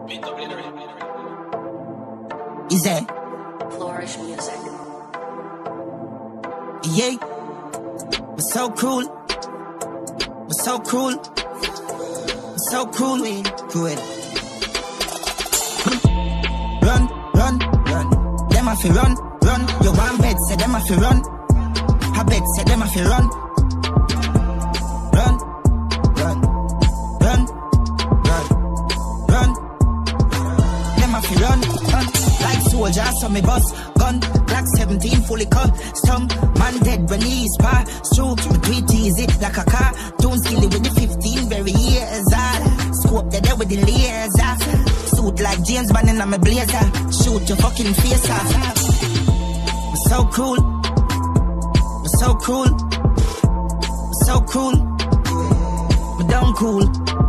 Is that Flourish Music? Yeah, we're so cruel. We're so cruel. We're so cruel. Cruel. Run, run, run. Them have to run, run. Your one bed said them have to run. Her bed said them have to run. Run, run, run, run, run. Them have to run, run. Like soldiers on me bus. Gun, Black 17 fully custom. Man dead when he is passed through. Me tweet easy like a car. Don't skilly with the 15 very years. Scope the there with the laser. Suit like James Bond in my blazer. Shoot your fucking face off. We're so cruel. We're so cruel. We're so cruel. We're down cool.